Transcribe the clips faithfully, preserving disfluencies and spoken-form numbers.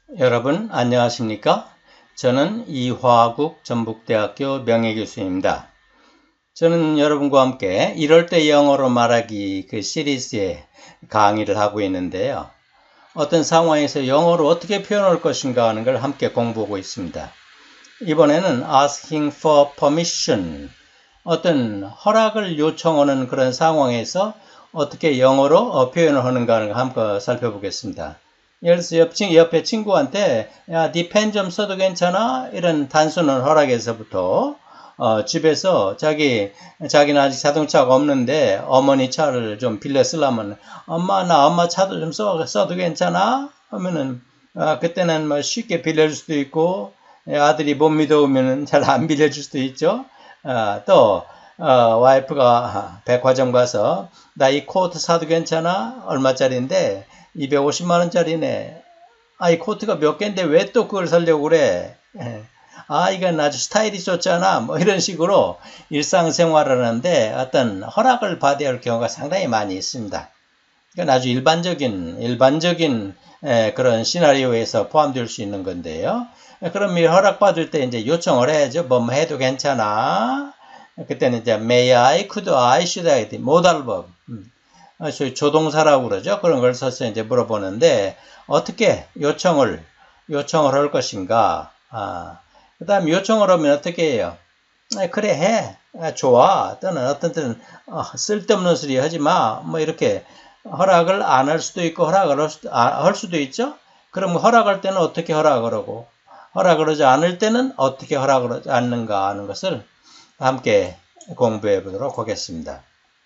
여러분 안녕하십니까? 저는 이화국 전북대학교 명예교수입니다. 저는 여러분과 함께 이럴 때 영어로 말하기 그 시리즈의 강의를 하고 있는데요. 어떤 상황에서 영어로 어떻게 표현할 것인가 하는 걸 함께 공부하고 있습니다. 이번에는 asking for permission, 어떤 허락을 요청하는 그런 상황에서 어떻게 영어로 표현을 하는가 하는 걸 한번 살펴보겠습니다. 예를 들어서 옆, 옆에 친구한테 야, 네 펜 좀 써도 괜찮아? 이런 단순한 허락에서부터 어, 집에서 자기, 자기는 아직 자동차가 없는데 어머니 차를 좀 빌려 쓰려면 엄마, 나 엄마 차도 좀 써, 써도 괜찮아? 하면은 아, 그때는 뭐 쉽게 빌려줄 수도 있고 아들이 못 믿어오면은 잘 안 빌려줄 수도 있죠. 아, 또 어, 와이프가 백화점 가서 나 이 코트 사도 괜찮아? 얼마짜리인데 이백오십만 원짜리네. 아, 이 코트가 몇 개인데 왜 또 그걸 사려고 그래? 아, 이건 아주 스타일이 좋잖아. 뭐 이런 식으로 일상생활을 하는데 어떤 허락을 받아야 할 경우가 상당히 많이 있습니다. 이건 아주 일반적인, 일반적인 그런 시나리오에서 포함될 수 있는 건데요. 그럼 이 허락받을 때 이제 요청을 해야죠. 뭐 해도 괜찮아. 그때는 이제 may I, could I, should I, 모달법. 소위 조동사라고 그러죠. 그런 걸 써서 이제 물어보는데 어떻게 요청을 요청을 할 것인가. 아, 그다음 요청을 하면 어떻게 해요? 아, 그래 해. 아, 좋아. 또는 어떤 때는 어, 쓸데없는 소리 하지 마. 뭐 이렇게 허락을 안 할 수도 있고 허락을 할 수도, 아, 할 수도 있죠. 그럼 허락할 때는 어떻게 허락을 하고 허락을 하지 않을 때는 어떻게 허락을 하지 않는가 하는 것을 함께 공부해 보도록 하겠습니다.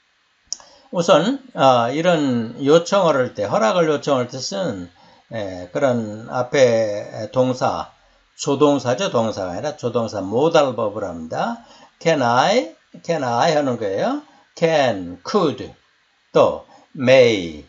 우선 어, 이런 요청을 할 때, 허락을 요청할 때 쓰는 에, 그런 앞에 동사, 조동사죠. 동사가 아니라 조동사 모달법을 합니다. Can I, can I 하는 거예요. Can, could, 또 may,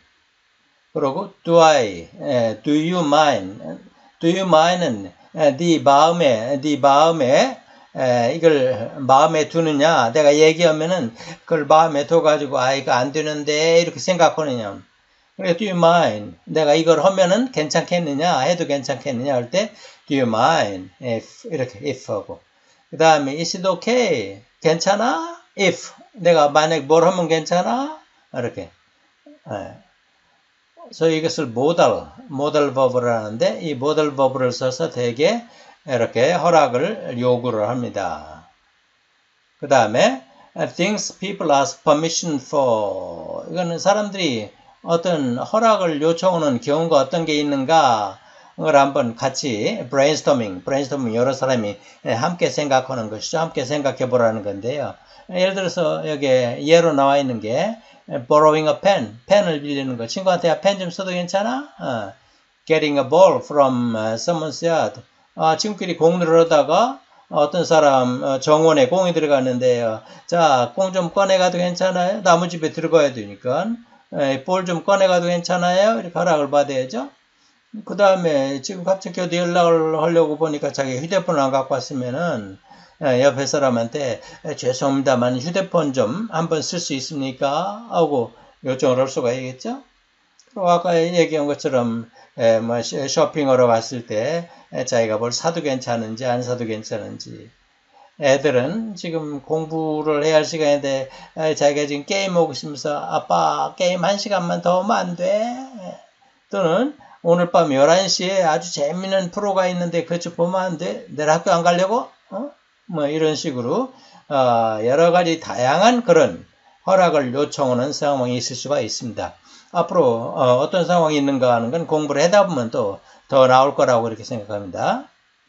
그리고 do I, 에, do you mind, do you mind은 에, 네 마음에, 네 마음에 에, 이걸 마음에 두느냐? 내가 얘기하면은 그걸 마음에 둬가지고 아 이거 안 되는데 이렇게 생각하느냐? 그래 do you mind? 내가 이걸 하면은 괜찮겠느냐? 해도 괜찮겠느냐? 할 때 do you mind? if 이렇게 if 하고 그 다음에 is it okay? 괜찮아? if 내가 만약 뭘 하면 괜찮아? 이렇게 에. 그래서 이것을 모달 모달 버브를 하는데 이 모달 버브를 써서 되게 이렇게 허락을 요구를 합니다. 그 다음에 things people ask permission for, 이거는 사람들이 어떤 허락을 요청하는 경우가 어떤 게 있는가 그걸 한번 같이 brainstorming, brainstorming 여러 사람이 함께 생각하는 것이죠. 함께 생각해 보라는 건데요. 예를 들어서 여기 예로 나와 있는 게 borrowing a pen, 펜을 빌리는 거. 친구한테 펜 좀 써도 괜찮아? 어. getting a ball from someone's yard. 아, 친구끼리 공놀이를 하다가 어떤 사람 정원에 공이 들어갔는데요. 자, 공 좀 꺼내가도 괜찮아요? 나무집에 들어가야 되니까. 볼 좀 꺼내가도 괜찮아요? 이렇게 허락을 받아야죠. 그 다음에 지금 갑자기 어디 연락을 하려고 보니까 자기 휴대폰을 안 갖고 왔으면은 옆에 사람한테 죄송합니다만 휴대폰 좀 한번 쓸 수 있습니까? 하고 요청을 할 수가 있겠죠. 그리고 아까 얘기한 것처럼 에, 뭐 쇼핑하러 갔을 때 에, 자기가 뭘 사도 괜찮은지 안 사도 괜찮은지, 애들은 지금 공부를 해야 할 시간인데 에, 자기가 지금 게임하고 있으면서 아빠 게임 한 시간만 더 하면 안 돼? 또는 오늘 밤 열한 시에 아주 재밌는 프로가 있는데 그것 좀 보면 안 돼? 내일 학교 안 가려고? 어? 뭐 이런 식으로 어, 여러 가지 다양한 그런 허락을 요청하는 상황이 있을 수가 있습니다. 앞으로 어, 어떤 상황이 있는가 하는 건 공부를 하다 보면 또 더 나올 거라고 이렇게 생각합니다.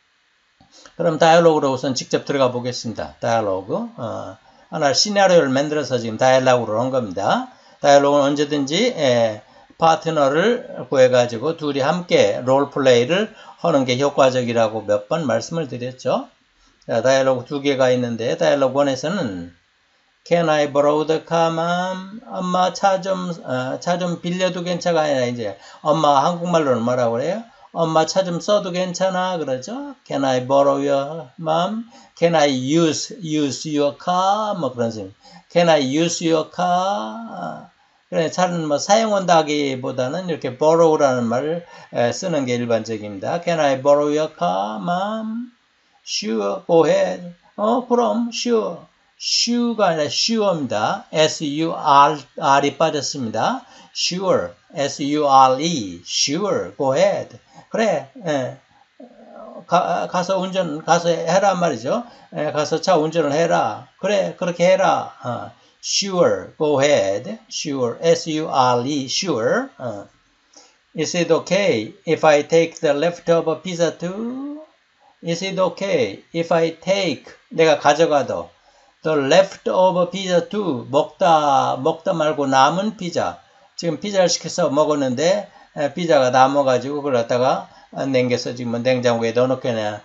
그럼 다이얼로그로 우선 직접 들어가 보겠습니다. 다이얼로그 어, 하나 시나리오를 만들어서 지금 다이얼로그로 한 겁니다. 다이얼로그는 언제든지 에, 파트너를 구해가지고 둘이 함께 롤플레이를 하는 게 효과적이라고 몇 번 말씀을 드렸죠. 자, 다이얼로그 두 개가 있는데 다이얼로그 일에서는 Can I borrow the car, mom? 엄마 차 좀, 어, 차 좀 빌려도 괜찮아? 아니라 이제 엄마 한국말로는 뭐라고 그래요? 엄마 차 좀 써도 괜찮아? 그러죠? Can I borrow your mom? Can I use, use your car? 뭐 그런 식으로. Can I use your car? 그래, 차는 뭐 사용한다기보다는 이렇게 borrow라는 말을 쓰는 게 일반적입니다. Can I borrow your car, mom? Sure, go ahead. 어, 그럼, sure. sure가 아니라 sure입니다. S-U-R-이 빠졌습니다. sure, S-U-R-E, sure, go ahead. 그래, 예. 가, 가서 운전, 가서 해라 말이죠. 예, 가서 차 운전을 해라. 그래, 그렇게 해라. 어. Sure, go ahead. Sure, S-U-R-E, sure. 어. Is it okay if I take the leftover pizza too? Is it okay if I take, 내가 가져가도, the leftover pizza too, 먹다, 먹다 말고 남은 피자. 지금 피자를 시켜서 먹었는데, 에, 피자가 남아가지고 그걸 갖다가 냉겨서 지금 냉장고에 넣어놓고,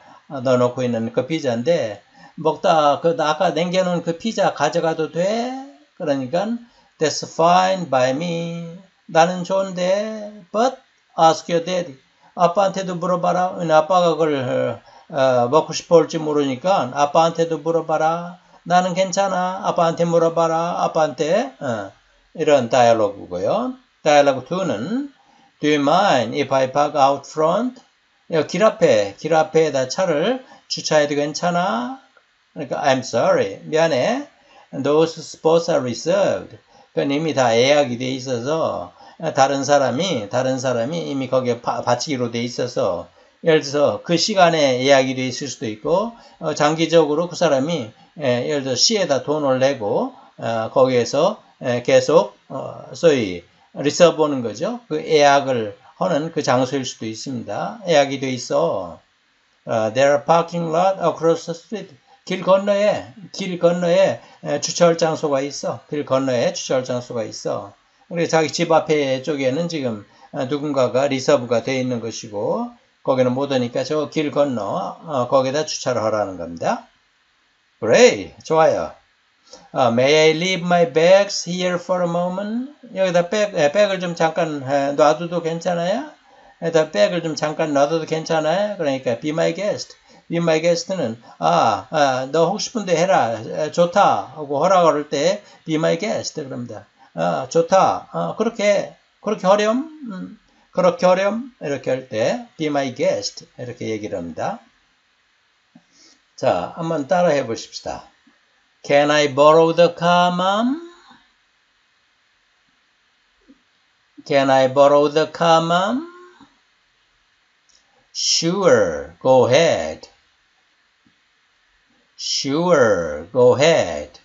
넣어놓고 있는 그 피자인데, 먹다, 그, 아까 냉겨놓은 그 피자 가져가도 돼? 그러니까, that's fine by me. 나는 좋은데, but ask your daddy. 아빠한테도 물어봐라. 아빠가 그걸, 어, 먹고 싶어 할지 모르니까, 아빠한테도 물어봐라. 나는 괜찮아. 아빠한테 물어봐라. 아빠한테. 어, 이런 다이얼로그고요. 다이얼로그 이는 Do you mind if I park out front? 길 앞에, 길 앞에다 차를 주차해도 괜찮아? 그러니까 I'm sorry. 미안해. Those spots are reserved. 그건 이미 다 예약이 돼 있어서 다른 사람이 다른 사람이 이미 거기에 바, 바치기로 돼 있어서 예를 들어서 그 시간에 예약이 돼 있을 수도 있고 어, 장기적으로 그 사람이 예, 예를 들어 시에다 돈을 내고 어, 거기에서 예, 계속 어, 소위 리서브 오는 거죠. 그 예약을 하는 그 장소일 수도 있습니다. 예약이 돼 있어. Uh, there are parking lot across the street. 길 건너에 길 건너에 에, 주차할 장소가 있어. 길 건너에 주차할 장소가 있어. 그래서 자기 집 앞에 쪽에는 지금 어, 누군가가 리서브가 돼 있는 것이고 거기는 못 오니까 저 길 건너 어, 거기다 주차를 하라는 겁니다. Great, 좋아요. Uh, may I leave my bags here for a moment? 여기다 백, 에, 백을 좀 잠깐 에, 놔둬도 괜찮아요? 여기다 백을 좀 잠깐 놔둬도 괜찮아요? 그러니까 be my guest. be my guest는 아, 아, 너 혹시 싶은데 해라. 에, 좋다 하고 허락을 때 be my guest 그럽니다. 아, 좋다. 아, 그렇게 그렇게 하렴? 음, 그렇게 하렴? 이렇게 할 때 be my guest 이렇게 얘기를 합니다. 자, 한번 따라해 보십시다. Can I borrow the car, mom? Can I borrow the car, mom? Sure, go ahead. Sure, go ahead.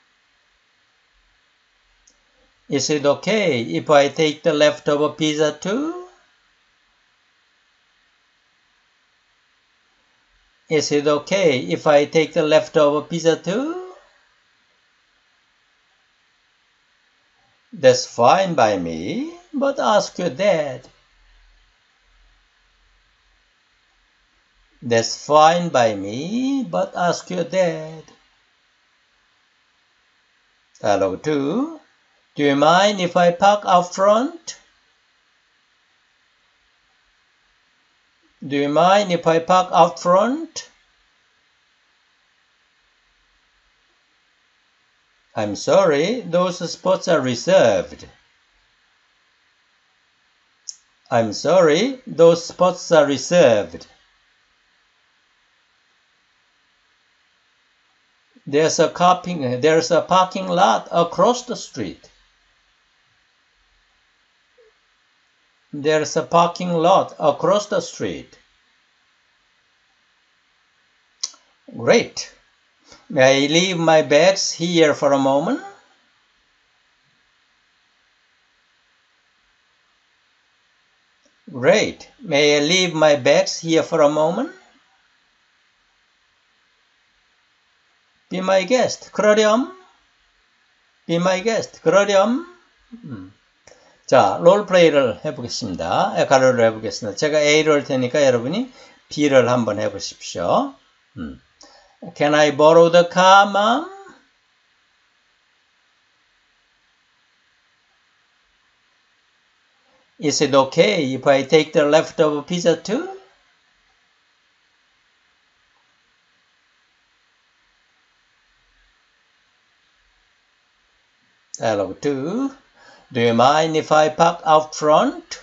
Is it okay if I take the leftover pizza too? Is it okay if I take the leftover pizza too? That's fine by me, but ask your dad. That's fine by me, but ask your dad. Dialogue two. Do you mind if I park out front? Do you mind if I park out front? I'm sorry, those spots are reserved. I'm sorry, those spots are reserved. There's a parking, there's a parking lot across the street. There's a parking lot across the street. Great. May I leave my bags here for a moment? Great. May I leave my bags here for a moment? Be my guest. 그러렴. Be my guest. 그러렴. 음. 자, 롤플레이를 해보겠습니다. 가로를 해보겠습니다. 제가 A를 할 테니까 여러분이 B를 한번 해보십시오. 음. Can I borrow the car, mom? Is it okay if I take the leftover pizza too? Dialogue two. Do you mind if I park out front?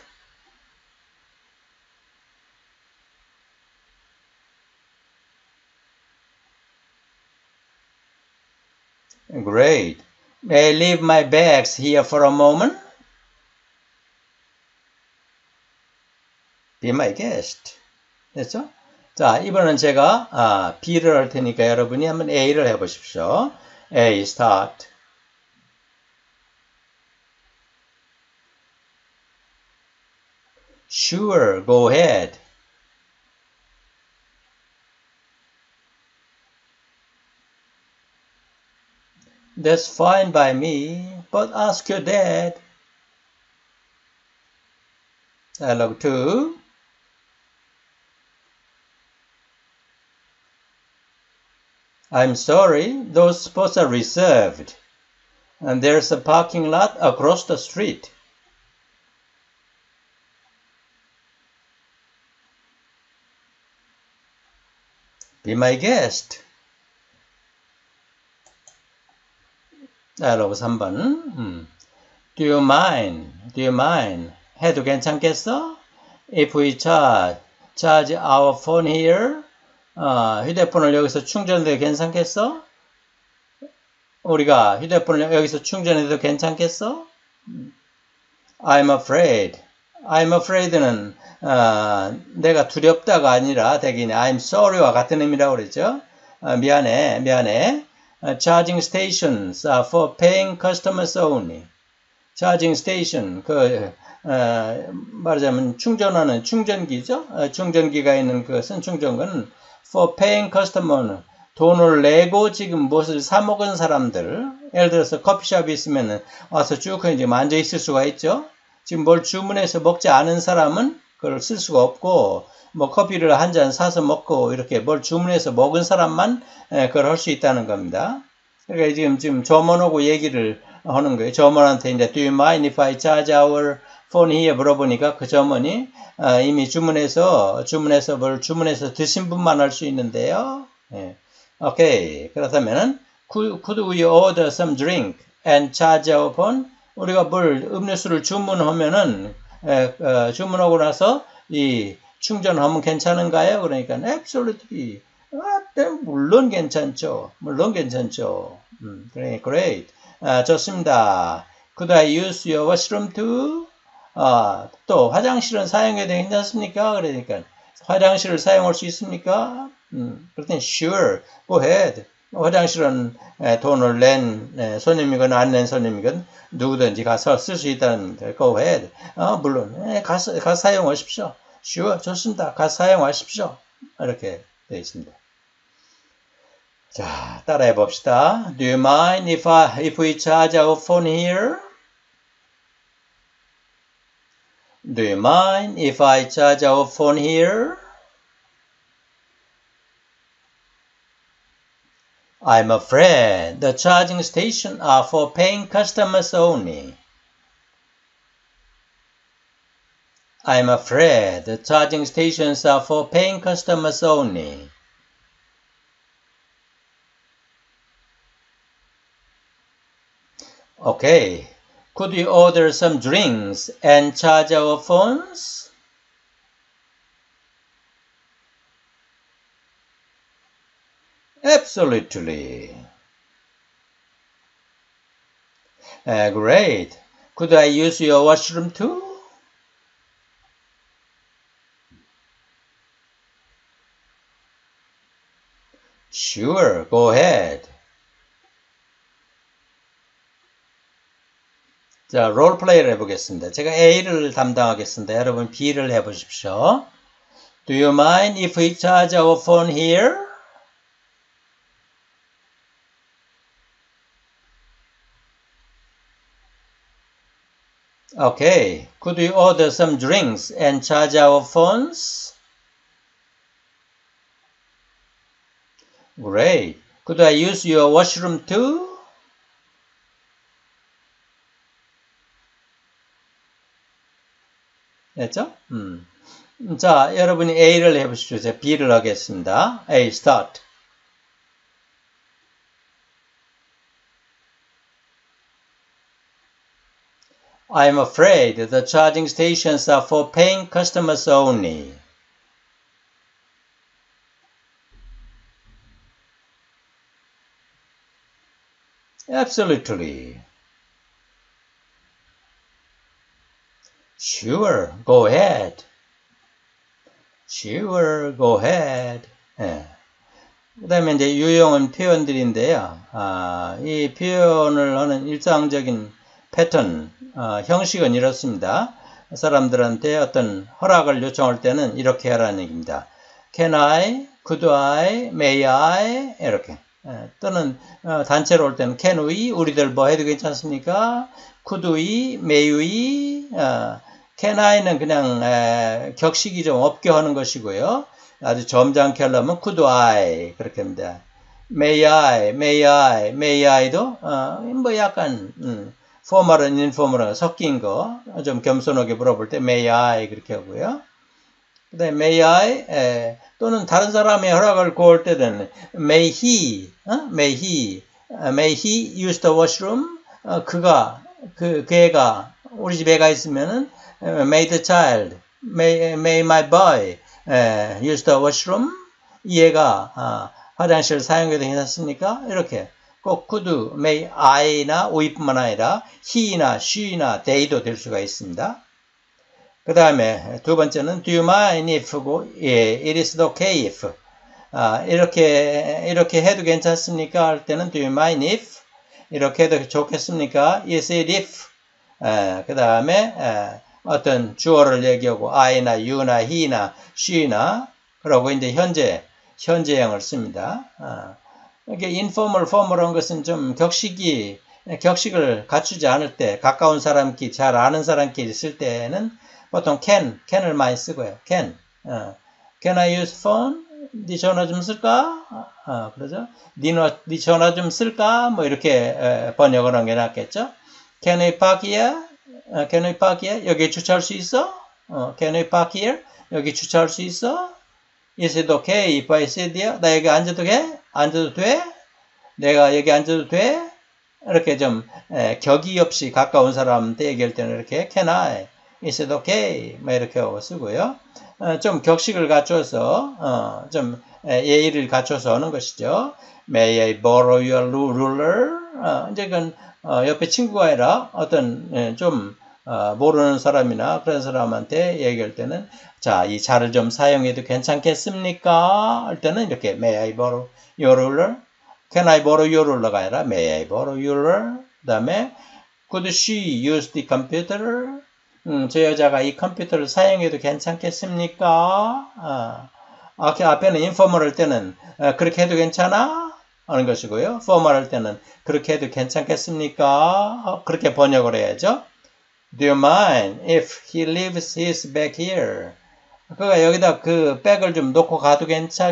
Great. May I leave my bags here for a moment? Be my guest. 됐죠? 자, 이번엔 제가 아, B를 할 테니까 여러분이 한번 A를 해보십시오. A, start. Sure, go ahead. That's fine by me, but ask your dad. Dialogue two. I'm sorry, those spots are reserved. And there's a parking lot across the street. Be my guest. Dialogue 삼 번. 음. Do you mind? Do you mind? 해도 괜찮겠어? If we charge, charge our phone here? 어, 휴대폰을 여기서 충전해도 괜찮겠어? 우리가 휴대폰을 여기서 충전해도 괜찮겠어? I'm afraid. I'm afraid는 어, 내가 두렵다가 아니라 대기는 I'm sorry와 같은 의미라고 그랬죠. 어, 미안해, 미안해. Uh, charging stations are for paying customers only. charging station, 그, 어, 말하자면 충전하는 충전기죠. 어, 충전기가 있는 그것은 충전기는 for paying customer, 돈을 내고 지금 무엇을 사 먹은 사람들, 예를 들어서 커피숍이 있으면 와서 쭉 지금 앉아 있을 수가 있죠. 지금 뭘 주문해서 먹지 않은 사람은 그걸 쓸 수가 없고, 뭐 커피를 한 잔 사서 먹고 이렇게 뭘 주문해서 먹은 사람만 그걸 할 수 있다는 겁니다. 그러니까 지금 지금 점원하고 얘기를 하는 거예요. 점원한테 이제 Do you mind if I charge our phone here 물어보니까 그 점원이 어, 이미 주문해서 주문해서 뭘 주문해서 드신 분만 할 수 있는데요. 예. 오케이. 그렇다면은 could, could we order some drink and charge our phone? 우리가 뭘 음료수를 주문하면은 에, 어, 주문하고 나서 이 충전하면 괜찮은가요? 그러니까 absolutely. 아, 네, 물론 괜찮죠. 물론 괜찮죠. 음, 그래, great. 아, 좋습니다. Could I use your washroom too? 아, 또 화장실은 사용해도 괜찮습니까? 그러니까 화장실을 사용할 수 있습니까? 음, 그랬더니 sure, go ahead. 화장실은 에, 돈을 낸 에, 손님이건 안 낸 손님이건 누구든지 가서 쓸 수 있다는 go ahead. 아, 물론 에, 가서, 가서 사용하십시오. sure, 좋습니다. 가서 사용하십시오. 이렇게 되어 있습니다. 자, 따라해 봅시다. Do you mind if, I, if we charge our phone here? Do you mind if I charge our phone here? I'm afraid the charging stations are for paying customers only. I'm afraid the charging stations are for paying customers only. Okay. Could we order some drinks and charge our phones? Absolutely. Uh, great. Could I use your washroom too? Sure, go ahead. 자, 롤플레이를 해보겠습니다. 제가 A를 담당하겠습니다. 여러분 B를 해보십시오. Do you mind if we charge our phone here? Okay. Could we order some drinks and charge our phones? Great. Could I use your washroom too? 됐죠? 음. 자, 여러분이 A를 해보십시오. 제가 B를 하겠습니다. A, start. I'm afraid the charging stations are for paying customers only. Absolutely. Sure, go ahead. Sure, go ahead. 예. 그 다음에 이제 유용한 표현들인데요. 아, 이 표현을 하는 일상적인 패턴, 어, 형식은 이렇습니다. 사람들한테 어떤 허락을 요청할 때는 이렇게 하라는 얘기입니다. Can I? Could I? May I? 이렇게. 예, 또는 어, 단체로 올 때는 Can we? 우리들 뭐 해도 괜찮습니까? Could we? May we? 어, Can I는 그냥 에, 격식이 좀 없게 하는 것이고요. 아주 점잖게 하려면 could I 그렇게 합니다. May I, may I, may I도 어, 뭐 약간 음, 포멀은 인포멀은 섞인 거 좀 겸손하게 물어볼 때 may I 그렇게 하고요. 그다음에 may I 에, 또는 다른 사람의 허락을 구할 때는 may he, 어? may he, may he use the washroom? 어, 그가 그 걔가 우리 집에 가 있으면은 may the child, may, may my boy 에, use the washroom? 이 애가 아, 화장실 사용해도 괜찮습니까? 이렇게 꼭 could, may I나 we뿐만 아니라 he나 she나 they도 될 수가 있습니다. 그 다음에 두 번째는 do you mind if고 예, it is okay if 아, 이렇게 이렇게 해도 괜찮습니까? 할 때는 do you mind if 이렇게 해도 좋겠습니까? is it if 그 다음에 어떤 주어를 얘기하고 I나 you나 he나 she나 그러고 이제 현재 현재형을 씁니다. 아, 이렇게 informal, formal한 것은 좀 격식이 격식을 갖추지 않을 때 가까운 사람끼리 잘 아는 사람끼리 쓸 때는 보통 can, can을 많이 쓰고요. can, 어, can I use phone? 네 전화 좀 쓸까? 어, 그러죠? 네, 네 전화 좀 쓸까? 뭐 이렇게 에, 번역을 한 게 낫겠죠? Can I park here? 어, can I park here? 여기 주차할 수 있어? 어, can I park here? 여기 주차할 수 있어? Is it okay if I sit here? 나 여기 앉아도 돼? 앉아도 돼? 내가 여기 앉아도 돼? 이렇게 좀 에, 격이 없이 가까운 사람한테 얘기할 때는 이렇게 can I? Is it okay? 뭐 이렇게 하고 쓰고요. 어, 좀 격식을 갖춰서 어, 좀 에, 예의를 갖춰서 하는 것이죠. May I borrow your ruler? 어, 이제 그건 어, 옆에 친구가 아니라 어떤 에, 좀 어, 모르는 사람이나 그런 사람한테 얘기할 때는 자, 이 자를 좀 사용해도 괜찮겠습니까? 할 때는 이렇게 May I borrow your ruler? Can I borrow your ruler가 아니라 May I borrow your ruler? 그 다음에 Could she use the computer? 음, 저 여자가 이 컴퓨터를 사용해도 괜찮겠습니까? 아, 앞에는 informal 할 때는 아, 그렇게 해도 괜찮아? 하는 것이고요. formal 할 때는 그렇게 해도 괜찮겠습니까? 어, 그렇게 번역을 해야죠. Do you mind if he leaves his bag here? 그가 여기다 그 백을 좀 놓고 가도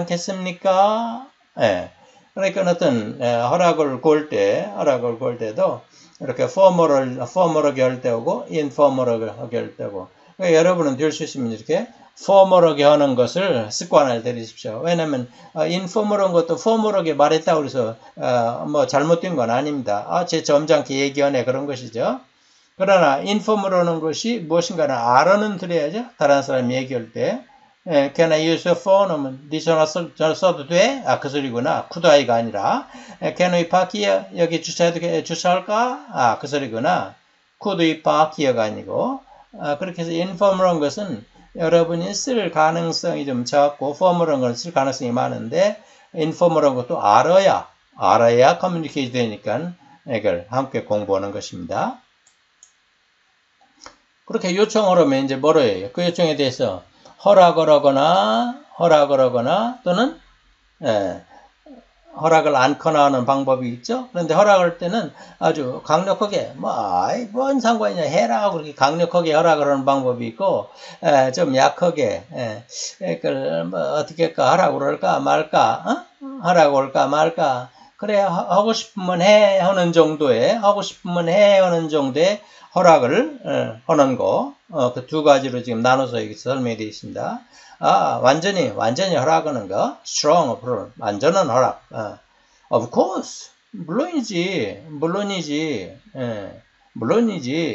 괜찮겠습니까? 예. 그러니까 어떤 예, 허락을 구할 때, 허락을 구할 때도 이렇게 formal을, formal하게 할 때하고 informal하게 할 때고. 그러니까 여러분은 될 수 있으면 이렇게 formal하게 하는 것을 습관을 들이십시오. 왜냐면 어, informal한 것도 formal하게 말했다고 해서 어, 뭐 잘못된 건 아닙니다. 아, 제 점잖게 얘기하네 그런 것이죠. 그러나 informal하는 것이 무엇인가를 알아는 들어야죠. 다른 사람이 얘기할 때 예, Can I use your phone? 하면 네 전화, 써, 전화 써도 돼? 아, 그 소리구나. could I가 아니라 예, Can we park here? 여기 주차해도 주차할까? 아, 그 소리구나. could we park here가 아니고 아, 그렇게 해서 informal한 것은 여러분이 쓸 가능성이 좀 적고 formal한 걸 쓸 가능성이 많은데 informal한 것도 알아야 알아야 커뮤니케이트 되니까 이걸 함께 공부하는 것입니다. 그렇게 요청을 하면 이제 뭐로 해요? 그 요청에 대해서 허락을 하거나 허락을 하거나 또는 예, 허락을 않거나 하는 방법이 있죠. 그런데 허락할 때는 아주 강력하게 뭐 아이 뭔 상관이냐 해라 그렇게 강력하게 허락을 하는 방법이 있고 예, 좀 약하게 예, 그걸 뭐 어떻게 할까 하라고 그럴까 말까 어? 하라고 할까 말까 그래 하고 싶으면 해 하는 정도의 하고 싶으면 해 하는 정도의 허락을 어, 하는 거, 어, 그 두 가지로 지금 나눠서 여기 설명이 되어 있습니다. 아, 완전히, 완전히 허락하는 거, strong approval, 완전한 허락. 어. Of course, 물론이지, 물론이지, 예, 물론이지.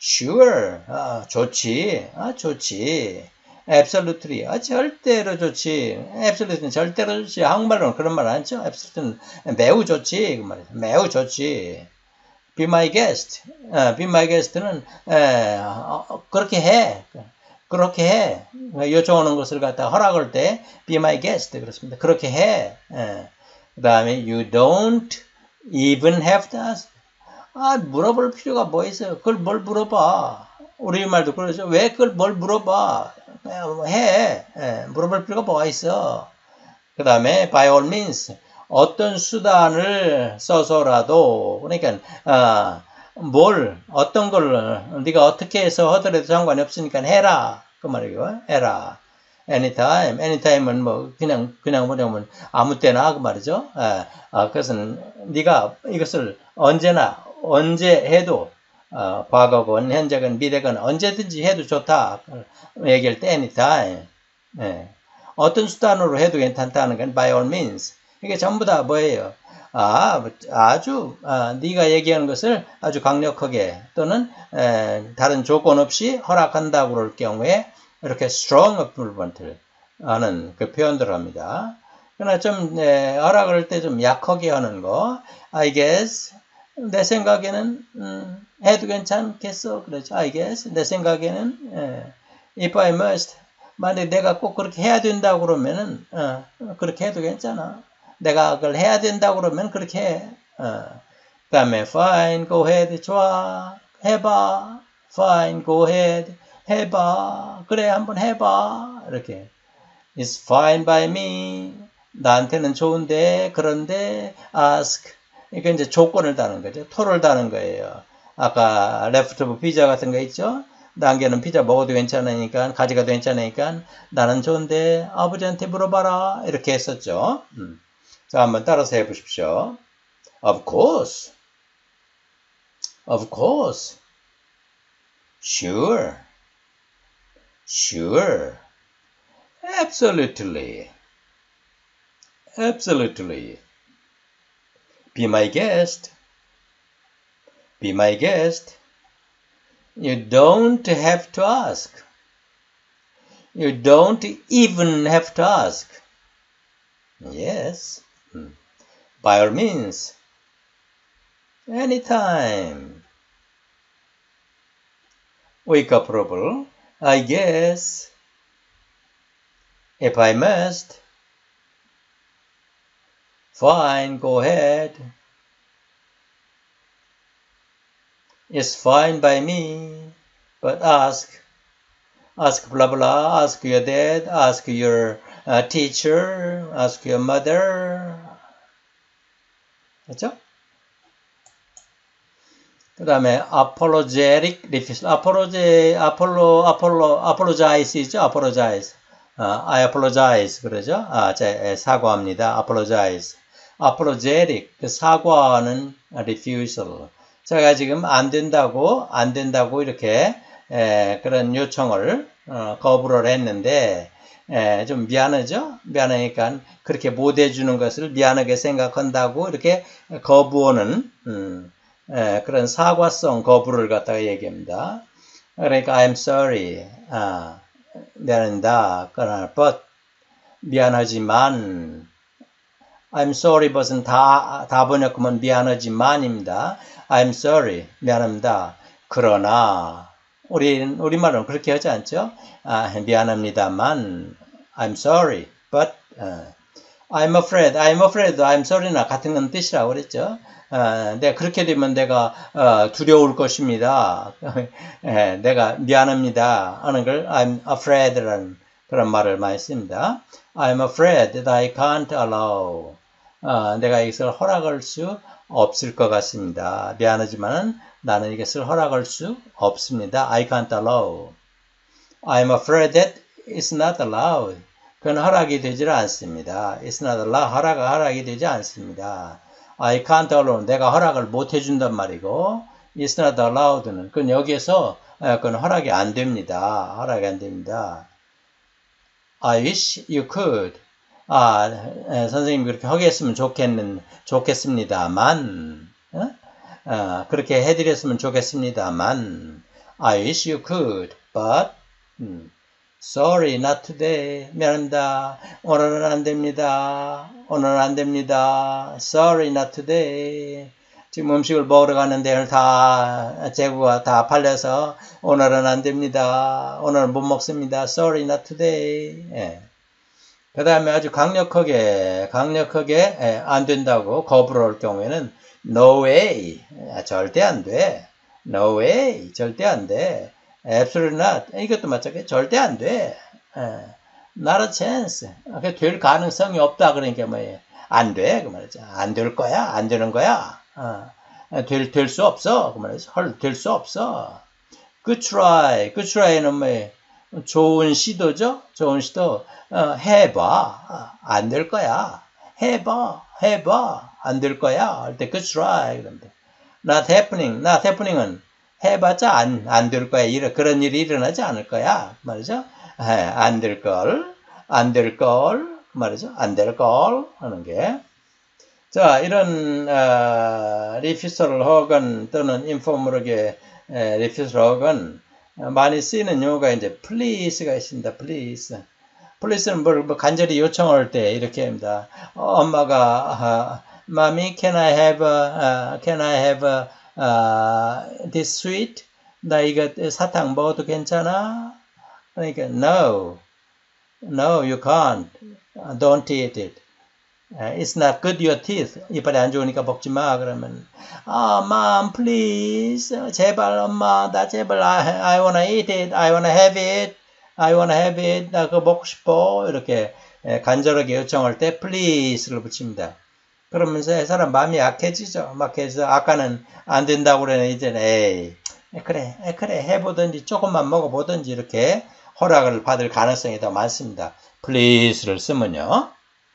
sure, 아, 좋지, 아, 좋지. absolutely, 아, 절대로 좋지. absolute는 절대로 좋지. 한국말로는 그런 말 안 하죠. absolute는 매우 좋지. 그 말이죠. 매우 좋지. be my guest, 아, be my guest는 에, 어, 그렇게 해. 그렇게 해. 요청하는 것을 갖다 허락할 때 be my guest 그렇습니다. 그렇게 해. 예. 그 다음에 you don't even have to ask. 아, 물어볼 필요가 뭐 있어요? 그걸 뭘 물어봐? 우리말도 그러죠. 왜 그걸 뭘 물어봐? 그냥 해. 예. 물어볼 필요가 뭐가 있어? 그 다음에 by all means 어떤 수단을 써서라도 그러니까 아, 뭘 어떤 걸 네가 어떻게 해서 하더라도 상관이 없으니까 해라 그 말이에요. 해라. anytime, anytime은 뭐 그냥 그냥 뭐냐면 아무 때나 그 말이죠. 아, 아, 그것은 네가 이것을 언제나 언제 해도 어, 과거건 현재건 미래건 언제든지 해도 좋다. 얘기할 때 anytime. 예. 어떤 수단으로 해도 괜찮다는 건 by all means. 이게 전부 다 뭐예요? 아, 아주 아, 네가 얘기하는 것을 아주 강력하게 또는 에, 다른 조건 없이 허락한다고 그럴 경우에 이렇게 strong approval을 하는 그 표현들을 합니다. 그러나 좀 에, 허락을 때 좀 약하게 하는 거, I guess 내 생각에는 음, 해도 괜찮겠어, 그렇죠? I guess 내 생각에는 에, if I must 만약에 내가 꼭 그렇게 해야 된다고 그러면은 어, 그렇게 해도 괜찮아. 내가 그걸 해야 된다고 그러면 그렇게 해. 어. 그 다음에 fine, go ahead, 좋아, 해봐. fine, go ahead, 해봐. 그래, 한번 해봐. 이렇게. It's fine by me. 나한테는 좋은데, 그런데 ask. 이게 이제 조건을 다는 거죠. 토를 다는 거예요. 아까 leftover 피자 같은 거 있죠? 남겨놓은 피자 먹어도 괜찮으니까, 가져가도 괜찮으니까, 나는 좋은데 아버지한테 물어봐라. 이렇게 했었죠. 음. 자, 한번 따라서 해보십시오. Of course. Of course. Sure. Sure. Absolutely. Absolutely. Be my guest. Be my guest. You don't have to ask. You don't even have to ask. Yes. By all means. Anytime. Wake up, approval. I guess. If I must. Fine, go ahead. It's fine by me. But ask. Ask blah blah. Ask your dad. Ask your uh, teacher. Ask your mother. 그렇죠? 그 다음에 apologetic refusal. apology, apollo, apollo, apologize이죠? apologize. 아, I apologize. 그러죠? 아, 제, 사과합니다. apologize. apologetic. 그 사과하는 refusal. 제가 지금 안 된다고, 안 된다고 이렇게, 에, 그런 요청을, 어, 거부를 했는데, 에, 좀 미안하죠? 미안하니까 그렇게 못 해주는 것을 미안하게 생각한다고 이렇게 거부하는, 음, 에, 그런 사과성 거부를 갖다가 얘기합니다. 그러니까 I'm sorry. 아, 미안합니다. 그러나 but 미안하지만 I'm sorry but은 다, 다 번역하면 미안하지만입니다. I'm sorry. 미안합니다. 그러나 우리 우리말은 그렇게 하지 않죠? 아, 미안합니다만 I'm sorry. But uh, I'm afraid. I'm afraid. I'm sorry나 같은 건 뜻이라고 그랬죠. 어, 내가 그렇게 되면 내가 어, 두려울 것입니다. 예, 내가 미안합니다 하는 걸 I'm afraid라는 그런 말을 많이 씁니다. I'm afraid that I can't allow. 어, 내가 이것을 허락할 수 없을 것 같습니다. 미안하지만 나는 이것을 허락할 수 없습니다. I can't allow. I'm afraid that it's not allowed. 그건 허락이 되질 않습니다. It's not allowed. 허락, 허락이 되지 않습니다. I can't allow. 내가 허락을 못 해준단 말이고, it's not allowed는 그건 여기에서 그건 허락이 안 됩니다. 허락이 안 됩니다. I wish you could. 아, 에, 선생님이 그렇게 하겠으면 좋겠는, 좋겠습니다만, 어? 어, 그렇게 해드렸으면 좋겠습니다만, I wish you could, but 음, sorry, not today. 미안합니다. 오늘은 안 됩니다. 오늘은 안 됩니다. Sorry, not today. 지금 음식을 먹으러 갔는데 다 재고가 다 팔려서 오늘은 안 됩니다. 오늘은 못 먹습니다. Sorry, not today. 예. 그 다음에 아주 강력하게 강력하게 예, 안 된다고 거부를 할 경우에는 No way. 아, 절대 안 돼. No way. 절대 안 돼. Absolutely not. 이것도 마찬가지. 절대 안 돼. 예. Not a chance. 될 가능성이 없다. 그러니까 뭐예요? 안 돼. 그 말이죠. 안 될 거야. 안 되는 거야. 어. 될, 될 수 없어. 그 말이죠. 헐, 될 수 없어. Good try. Good try는 뭐예요? 좋은 시도죠? 좋은 시도. 어, 해봐. 안 될 거야. 해봐. 해봐. 안 될 거야. 할 때 good try. 그런데. Not happening. Not happening은 해봤자 안, 안 될 거야. 이런, 그런 일이 일어나지 않을 거야. 말이죠. 안 될 걸. 안 될 걸. 말이죠. 안 될 걸. 하는 게. 자, 이런, 어, 리피서럴 혹은 또는 인포멀하게 리피서럴 혹은 많이 쓰이는 용어가 이제 please가 있습니다. please. please는 뭘, 뭐 간절히 요청할 때 이렇게 합니다. 어, 엄마가, 어, Mommy, can I have, a, uh, can I have a, uh, this sweet? 나 이거 사탕 먹어도 괜찮아? 그러니까, no. No, you can't. Don't eat it. It's not good to your teeth. 이빨이 안 좋으니까 먹지 마. 그러면, 아, oh, mom, please. 제발, 엄마, 나 제발, I, I wanna eat it. I wanna have it. I wanna have it. 나 그거 먹고 싶어. 이렇게 간절하게 요청할 때 please를 붙입니다. 그러면서 이 사람 마음이 약해지죠. 막 해서 아까는 안 된다고 그러네. 이제는 에이, 그래, 그래, 해보든지 조금만 먹어보든지 이렇게 허락을 받을 가능성이 더 많습니다. please를 쓰면요.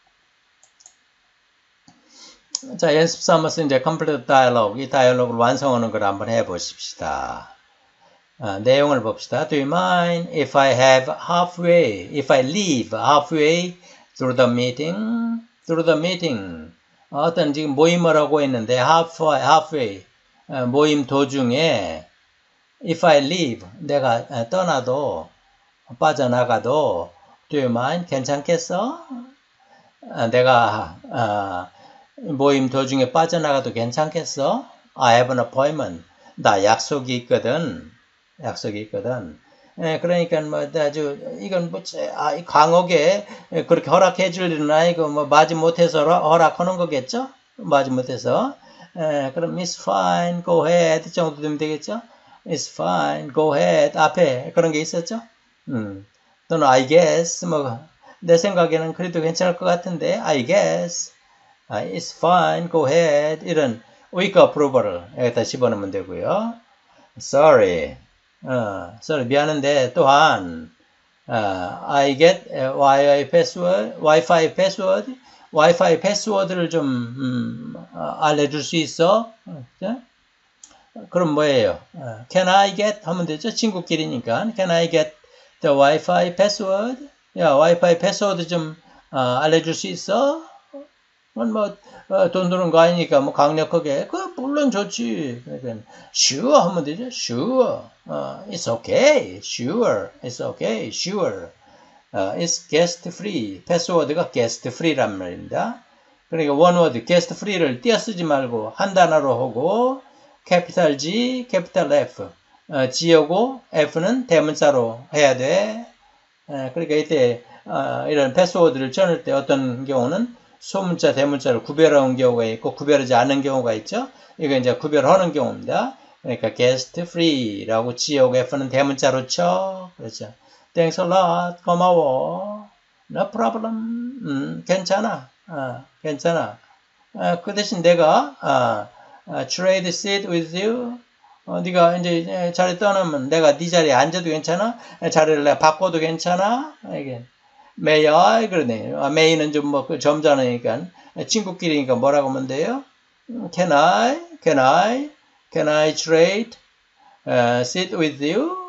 자, 연습 삼아서 이제 complete dialogue, 이 다이얼로그를 완성하는 걸 한번 해보십시다. 어, 내용을 봅시다. Do you mind if I have halfway, if I leave halfway through the meeting? through the meeting. 어떤 지금 모임을 하고 있는데 halfway, halfway 어, 모임 도중에 if I leave, 내가 떠나도 빠져나가도 do you mind? 괜찮겠어? 어, 내가 어, 모임 도중에 빠져나가도 괜찮겠어? I have an appointment. 나 약속이 있거든. 약속이 있거든. 예, 그러니까 뭐 아주 이건 뭐 아, 강하게 그렇게 허락해 줄 일은 아니고 뭐 마지 못해서 허락하는 거겠죠? 마지 못해서. 예, 그럼 it's fine, go ahead 정도 되면 되겠죠? It's fine, go ahead 앞에 그런 게 있었죠? 음. 또는 I guess 뭐 내 생각에는 그래도 괜찮을 것 같은데 I guess. Uh, it's fine, go ahead. 이런 weak approval을 여기다 집어넣으면 되고요. Sorry, 어, sorry 미안한데 또한 uh, I get Wi-Fi password, Wi-Fi password, Wi-Fi 패스워드를 좀 음, 어, 알려줄 수 있어? 어, 그럼 뭐예요? 어, Can I get 하면 되죠? 친구끼리니까. Can I get the Wi-Fi password? 야, Wi-Fi 패스워드 좀 어, 알려줄 수 있어? 뭐, 어, 돈 드는 거 아니니까, 뭐, 강력하게, 그, 물론 좋지. 그러니까, sure 하면 되죠. sure. 어, it's okay. sure. it's okay. sure. 어, it's guest free. 패스워드가 guest free란 말입니다. 그러니까, 원워드, guest free를 띄어 쓰지 말고, 한 단어로 하고, capital G, capital F. 어, G하고 F는 대문자로 해야 돼. 어, 그러니까 이때, 어, 이런 패스워드를 쳐낼 때 어떤 경우는 소문자, 대문자를 구별하는 경우가 있고 구별하지 않는 경우가 있죠. 이거 이제 구별하는 경우입니다. 그러니까 guest free라고 G하고 F는 대문자로 쳐. 그렇죠. Thanks a lot. 고마워. No problem. 음, 괜찮아. 어, 괜찮아. 어, 그 대신 내가 어, 어, trade seat with you. 어, 네가 이제 자리 떠나면 내가 네 자리에 앉아도 괜찮아? 자리를 내가 바꿔도 괜찮아? 이게. May I? 그러네. 아, may는 좀 뭐, 점잖으니까. 친구끼리니까 뭐라고 하면 돼요? Can I? Can I? Can I trade? Uh, sit with you?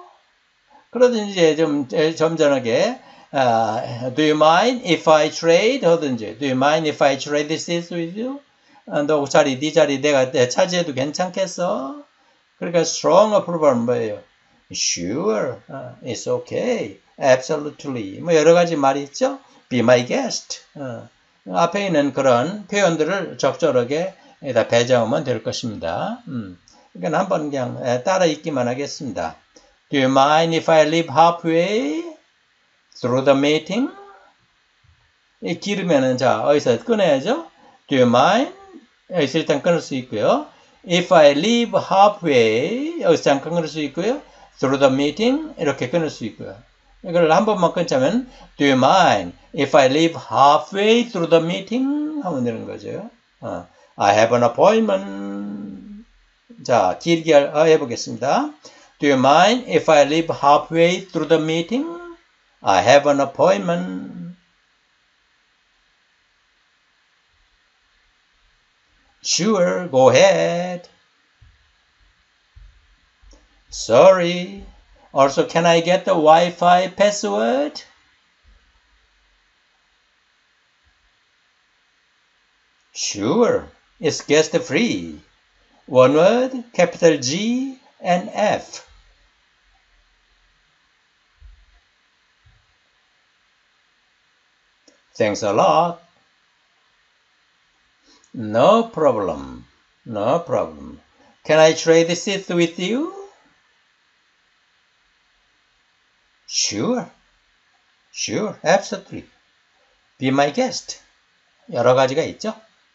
그러든지 이제 좀 점잖하게, uh, Do you mind if I trade? 하든지, Do you mind if I trade sit with you? 아, 너 자리, 네 자리 내가 차지해도 괜찮겠어? 그러니까 strong approval은 뭐예요? Sure, 어, it's okay, absolutely. 뭐 여러 가지 말이 있죠. Be my guest. 어, 앞에 있는 그런 표현들을 적절하게 다 배정하면 될 것입니다. 음, 그러니까 한번 그냥 따라 읽기만 하겠습니다. Do you mind if I leave halfway through the meeting? 이 길으면은 자 어디서 끊어야죠. Do you mind? 여기서 일단 끊을 수 있고요. If I leave halfway 여기서 잠깐 끊을 수 있고요. Through the meeting 이렇게 끊을 수 있고요. 이걸 한 번만 끊자면 Do you mind if I leave halfway through the meeting? 하면 되는 거죠. 어, I have an appointment. 자 길게 해보겠습니다. Do you mind if I leave halfway through the meeting? I have an appointment. Sure, go ahead. Sorry. Also, can I get the Wi-Fi password? Sure, it's guest free. One word, capital G and F. Thanks a lot. No problem. No problem. Can I trade seats with you? Sure. Sure. Absolutely. Be my guest. 여러 가지가 있죠.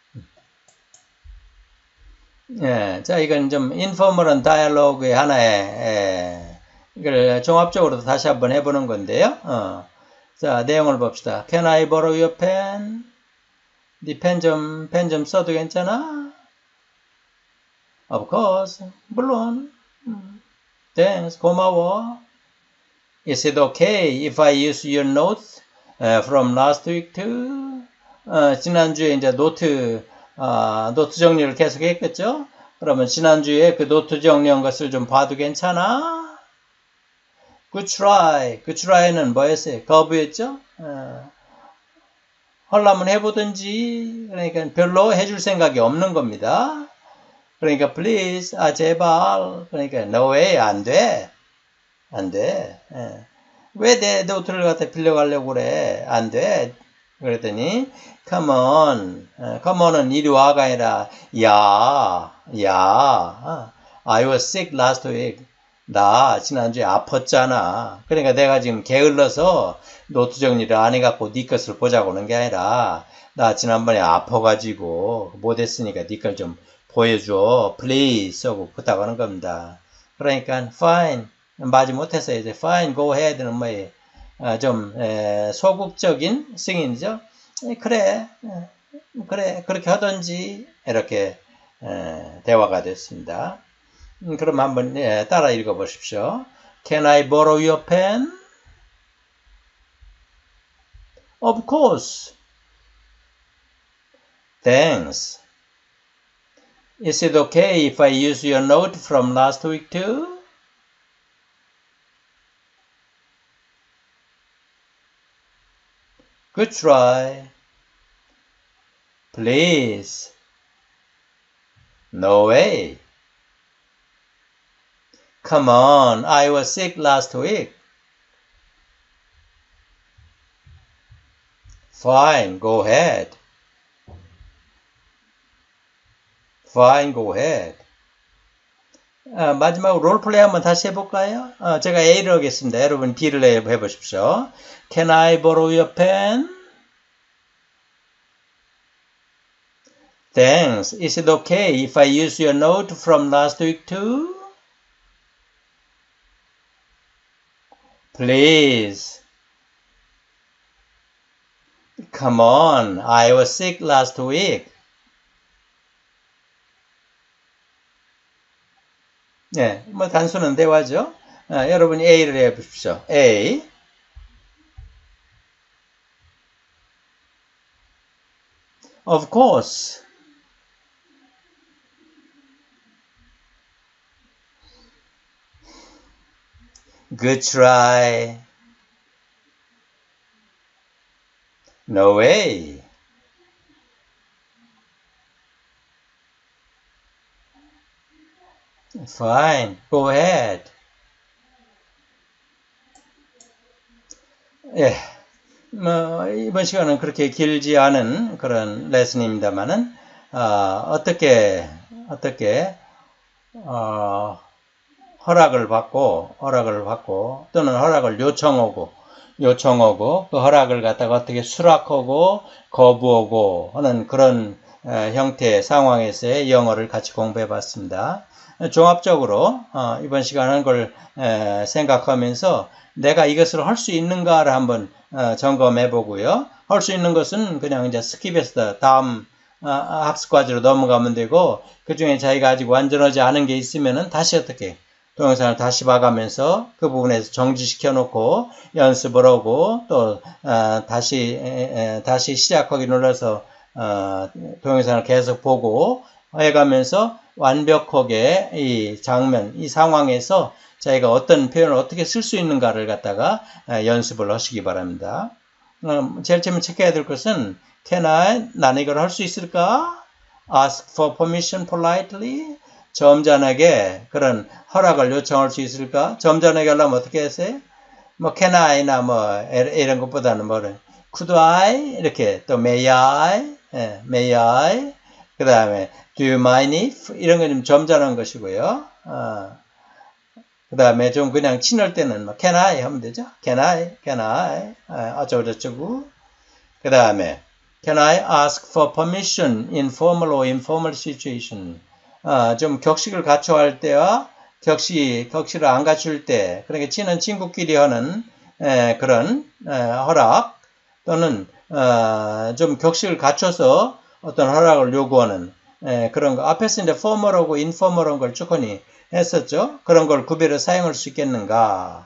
예, 자, 이건 좀 인포멀한 다이얼로그의 하나의, 예, 이걸 종합적으로 다시 한번 해보는 건데요. 어. 자, 내용을 봅시다. Can I borrow your pen? 네 펜 좀, 펜 좀 써도 괜찮아? Of course. 물론. Thanks. 고마워. Is it okay if I use your notes uh, from last week too? 어, 지난주에 이제 노트, 어, 노트 정리를 계속 했겠죠? 그러면 지난주에 그 노트 정리한 것을 좀 봐도 괜찮아? Good try. Good try는 뭐였어요? 거부였죠? 어, 하려면 해보든지. 그러니까 별로 해줄 생각이 없는 겁니다. 그러니까 please, 아 제발. 그러니까 no way, 안 돼. 안 돼. 예. 왜 내 노트를 갖다 빌려가려고 그래? 안 돼. 그랬더니 come on. come on은 이리 와가 아니라 야, 야. I was sick last week. 나 지난주에 아팠잖아. 그러니까 내가 지금 게을러서 노트 정리를 안 해갖고 네 것을 보자고 하는 게 아니라 나 지난번에 아파가지고 못했으니까 네 걸 좀 보여줘. please 하고 부탁하는 겁니다. 그러니까 fine. 마지 못해서 이제 fine, go ahead는 뭐예요? 아, 좀 에, 소극적인 승인이죠. 에, 그래, 에, 그래, 그렇게 하든지 이렇게 에, 대화가 됐습니다. 음, 그럼 한번 예, 따라 읽어보십시오. Can I borrow your pen? Of course. Thanks. Is it okay if I use your note from last week too? Good try. Please. No way. Come on, I was sick last week. Fine, go ahead. Fine, go ahead. 아, 마지막으로 롤플레이 한번 다시 해볼까요? 아, 제가 A를 하겠습니다. 여러분 B를 해보십시오. Can I borrow your pen? Thanks. Is it okay if I use your note from last week too? Please. Come on, I was sick last week. 네, 뭐 단순한 대화죠. 아, 여러분이 A를 해보십시오. A. Of course. Good try. No way. Fine, go ahead. 예, 뭐 이번 시간은 그렇게 길지 않은 그런 레슨입니다만은 어, 어떻게 어떻게 어, 허락을 받고 허락을 받고 또는 허락을 요청하고 요청하고 그 허락을 갖다가 어떻게 수락하고 거부하고 하는 그런 에, 형태의 상황에서의 영어를 같이 공부해 봤습니다. 종합적으로 어, 이번 시간은 그걸 에, 생각하면서 내가 이것을 할 수 있는가를 한번 어, 점검해 보고요. 할 수 있는 것은 그냥 이제 스킵해서 다음 어, 학습 과제로 넘어가면 되고, 그 중에 자기가 아직 완전하지 않은 게 있으면은 다시 어떻게 동영상을 다시 봐가면서 그 부분에서 정지시켜 놓고 연습을 하고 또 어, 다시 에, 에, 다시 시작하기 눌러서 어, 동영상을 계속 보고 해가면서 완벽하게 이 장면, 이 상황에서 자기가 어떤 표현을 어떻게 쓸 수 있는가를 갖다가 어, 연습을 하시기 바랍니다. 어, 제일 처음에 체크해야 될 것은 Can I? 나는 이걸 할 수 있을까? Ask for permission politely. 점잖하게 그런 허락을 요청할 수 있을까? 점잖하게 하려면 어떻게 하세요? 뭐 can I나 뭐 이런 것보다는 뭐 could I 이렇게 또 may I, 예, may I. 그 다음에 do you mind if 이런 거 좀 점잖은 것이고요. 어. 그 다음에 좀 그냥 친할 때는 뭐 can I 하면 되죠. can I, can I 어, 어쩌고 저쩌고. 그 다음에 can I ask for permission in formal or informal situation? 어, 좀 격식을 갖춰할 때와 격식, 격식을 안 갖출 때, 그러니까 친한 친구끼리 하는 에, 그런 에, 허락 또는 어, 좀 격식을 갖춰서 어떤 허락을 요구하는 에, 그런 거. 앞에서 이제 formal하고 informal한 걸 쭉하니 했었죠. 그런 걸 구별해 사용할 수 있겠는가?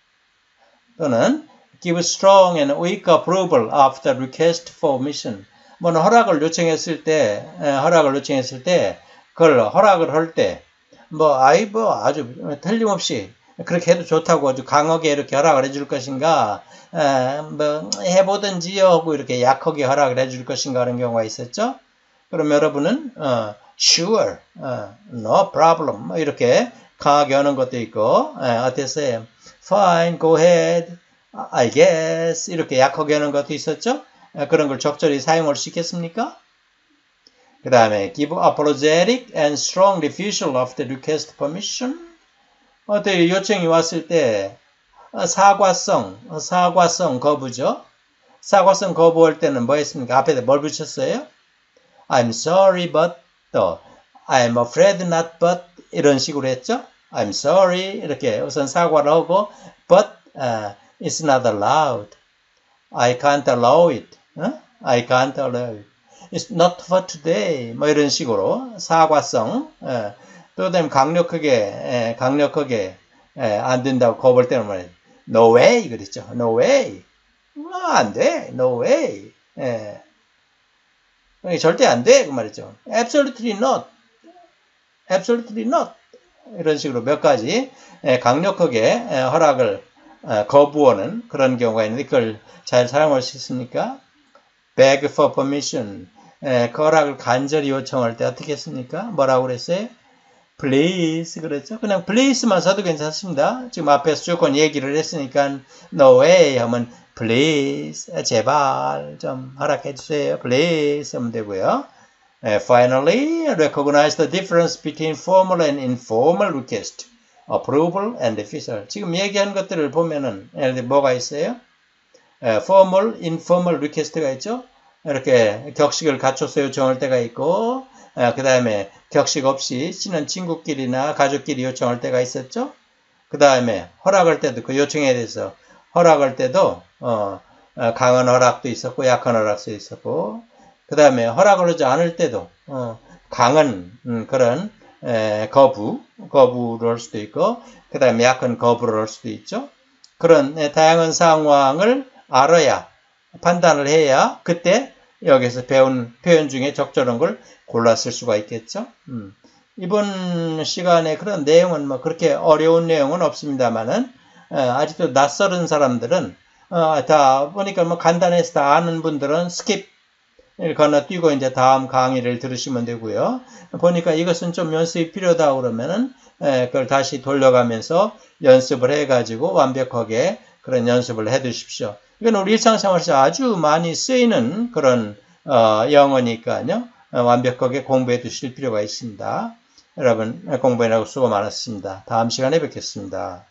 또는 give strong and weak approval after request for permission. 뭐 허락을 요청했을 때, 에, 허락을 요청했을 때, 그걸 허락을 할 때, 뭐 아이 뭐 아주 틀림없이 그렇게 해도 좋다고 아주 강하게 이렇게 허락을 해줄 것인가, 에, 뭐 해보든지요 하고 이렇게 약하게 허락을 해줄 것인가 하는 경우가 있었죠. 그럼 여러분은 어, sure, 어, no problem 뭐 이렇게 강하게 하는 것도 있고, 에, 어땠어요? Fine, go ahead, I guess 이렇게 약하게 하는 것도 있었죠. 에, 그런 걸 적절히 사용할 수 있겠습니까? 그 다음에 give apologetic and strong refusal of the request permission. 어때 요청이 왔을 때 사과성, 사과성 거부죠. 사과성 거부할 때는 뭐 했습니까? 앞에 뭘 붙였어요? I'm sorry but 또 I'm afraid not but 이런 식으로 했죠. I'm sorry 이렇게 우선 사과를 하고 but uh, it's not allowed. I can't allow it. 어? I can't allow it. It's not for today. 뭐 이런 식으로 사과성. 예. 또 그다음에 강력하게 예, 강력하게 예, 안 된다고 거부할 때는 말이에요. No way 그랬죠. No way. 어, 안 돼. No way. 예. 절대 안 돼. 그 말이죠. Absolutely not. Absolutely not. 이런 식으로 몇 가지 예, 강력하게 예, 허락을 예, 거부하는 그런 경우가 있는데 그걸 잘 사용할 수 있습니까? Beg for permission. 예, 그 허락을 간절히 요청할 때 어떻게 했습니까? 뭐라고 그랬어요? Please 그랬죠. 그냥 please만 써도 괜찮습니다. 지금 앞에서 조건 얘기를 했으니까 no way 하면 please 제발 좀 허락해 주세요. Please 하면 되고요. 예, finally, recognize the difference between formal and informal request, approval and refusal. 지금 얘기한 것들을 보면은 예를 들어 뭐가 있어요? 예, formal, informal request가 있죠. 이렇게 격식을 갖춰서 요청할 때가 있고, 예, 그 다음에 격식 없이 친한 친구끼리나 가족끼리 요청할 때가 있었죠. 그 다음에 허락할 때도 그 요청에 대해서 허락할 때도 어, 어, 강한 허락도 있었고 약한 허락도 있었고, 그 다음에 허락을 하지 않을 때도 어, 강한 음, 그런 에, 거부, 거부를 할 수도 있고, 그 다음에 약한 거부를 할 수도 있죠. 그런 에, 다양한 상황을 알아야, 판단을 해야 그때 여기서 배운 표현 중에 적절한 걸 골라 쓸 수가 있겠죠. 음. 이번 시간에 그런 내용은 뭐 그렇게 어려운 내용은 없습니다만은 어, 아직도 낯설은 사람들은 어, 다 보니까 뭐 간단해서 다 아는 분들은 스킵 건너뛰고 이제 다음 강의를 들으시면 되고요. 보니까 이것은 좀 연습이 필요하다 그러면은 에, 그걸 다시 돌려가면서 연습을 해가지고 완벽하게 그런 연습을 해 두십시오. 이건 우리 일상생활에서 아주 많이 쓰이는 그런 어, 영어니까요. 어, 완벽하게 공부해 두실 필요가 있습니다. 여러분 공부해라고 수고 많았습니다. 다음 시간에 뵙겠습니다.